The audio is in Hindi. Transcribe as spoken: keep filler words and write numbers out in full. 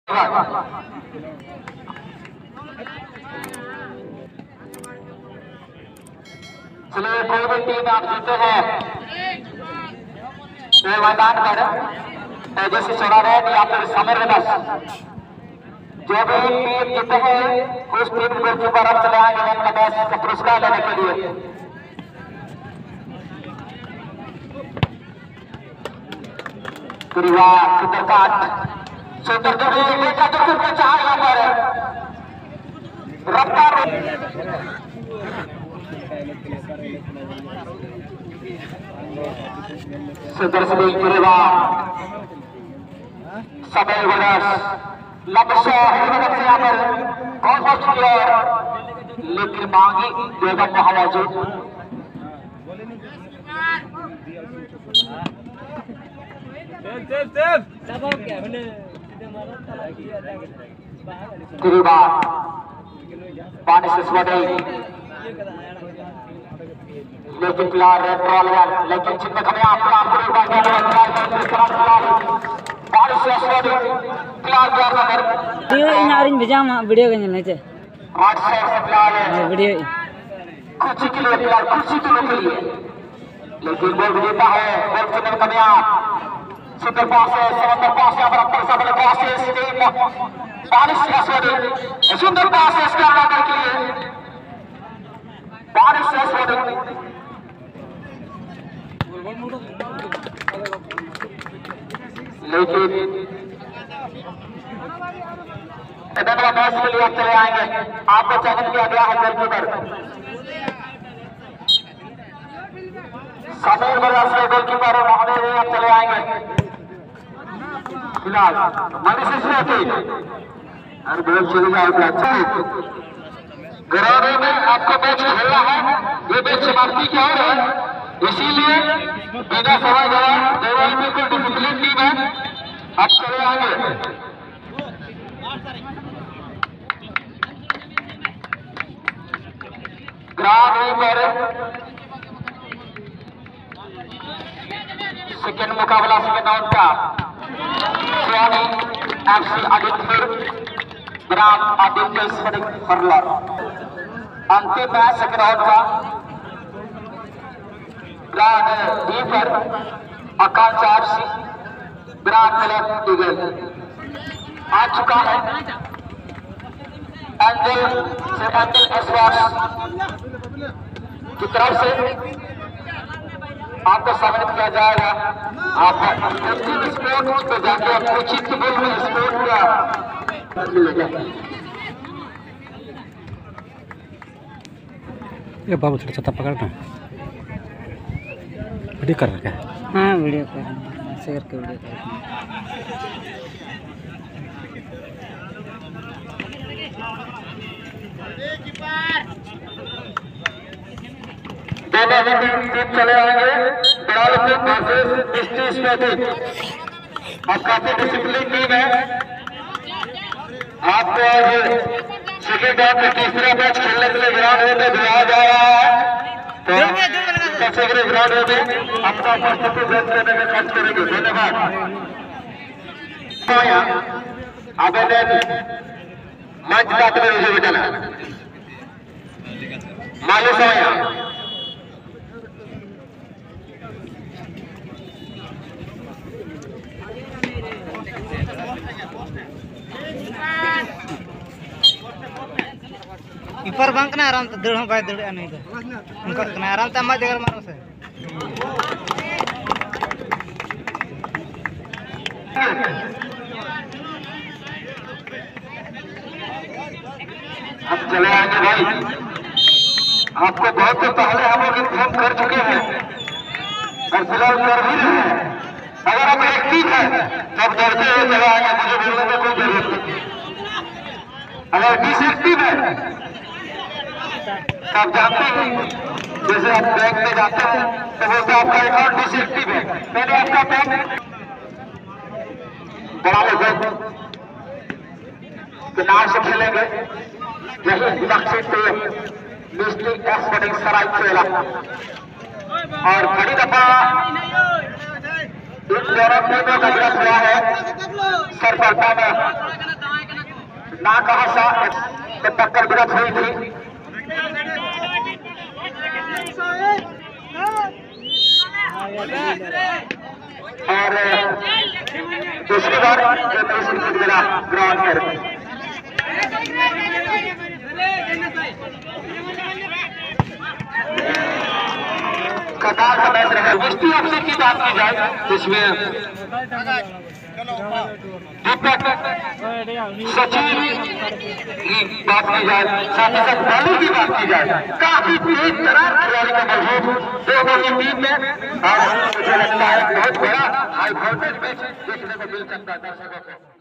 चलिए कोई भी टीम आप जीते हैं तो मैदान पर तेजी से चला रहे या फिर समय में बस जो भी टीम जीते हैं उस टीम को गोलकीपर अब चले आएंगे उनका मैच का पुरस्कार लेने के लिए। परिवार सुंदरकांत सुंदर बेटा जो करना चाह यहाँ पर रफ्तार सुंदर से परिवार समय वर्ष लक्ष्य से यहाँ पर कौन सा प्लेयर लेकिन मांगी बेगम महामौजूद पानी से स्वडे लेकिन प्लार रेट्रोल लेकिन चिन्ह कमी आपका पानी से स्वडे प्लार नंबर वीडियो इन आरिन भेजा वीडियो के नहीं थे आठ सौ से प्लार वीडियो कुछ के लिए प्लार कुछ के लिए लेकिन गोल देता है गोल चिन्ह कमी आप सुंदर पास है समंदर पास है बराबर सबले पास है स्टीम बारिश का स्वडे सुंदर पास है इसका आकर के लिए बारिश से स्वडे लेकिन इधर मैच के लिए चले आएंगे आपको चयनित किया गया है गोलकीपर समीर बरस के गोलकीपर महोदय अब चले आएंगे फिलहाल मनीष स्मृति और गोल चली जाएगी। अच्छा ग्राउंड में आपको मैच खेलना है ये मैच समाप्ति की ओर है इसीलिए बिना समय गवाए देवाल बिल्कुल डिसिप्लिन टीम है अब चले आएंगे। ग्राउंड पर सेकेंड मुकाबला सेकेंड राउंड का स्वामी एफसी आदित्यपुर ग्राम आदित्य फरलर अंतिम मैच सेकेंड राउंड का ग्रांड डी पर Akanksha FC grand club eagle आ चुका है। एंजल से एंजल एसवास की तरफ से आपको सम्मानित किया जाएगा। आप स्पोर्ट्स पे जाके आपको चित्रपुर में स्पोर्ट का मिलेगा। ये बाबू थोड़ा छत्ता पकड़ना वीडियो कर रहा है। हाँ वीडियो कर शेयर कर वीडियो कर दोनों टीम चले आएंगे आप काफी डिसिप्लिन टीम है आपको आज सेकेंड राउंड में तीसरा मैच खेलने के लिए ग्राउंड में बुलाया जा रहा है तो सेकेंड ग्राउंड में अपना उपस्थिति दर्ज करने में खर्च करेंगे। धन्यवाद। आवेदन मंच बात में मुझे बेटा मालूम सोया कीपर बंक ना आराम से दड़ बाय दड़ नहीं तो उनका ना आराम से मत जगह मारो से अब चले आएंगे भाई आपको बहुत से पहले हम लोग इन्फॉर्म कर चुके हैं और फिलहाल कर भी रहे हैं। अगर आप एक्टिव है तो आप डरते हुए चले आएंगे मुझे बोलने में कोई जरूरत नहीं। अगर डिसएक्टिव है तो आप जानते हैं जैसे आप बैंक में जाते हैं तो बोलते आपका अकाउंट डिसएक्टिव है मैंने आपका बैंक बड़ा लेकर के नाम से खेलेंगे यही दक्षिण से डिस्ट्रिक्ट एक्सपोर्टिंग सराय खेला और बड़ी दफा इन दोनों टीमों का विरोध हुआ है सर पलटा में नाक अवसा के टक्कर गिरफ्त हुई थी और दूसरी बार ग्राउंड पर कतार का मैच रहा। कुश्ती अफसर की बात की जाए इसमें दीपक सचिन की बात की जाए, साथ ही साथ बालू की बात की जाए, काफी तेज तरार खिलाड़ी का मौजूद दोनों की टीम में और मुझे लगता है बहुत बड़ा हाई वोल्टेज मैच देखने को मिल सकता है दर्शकों को।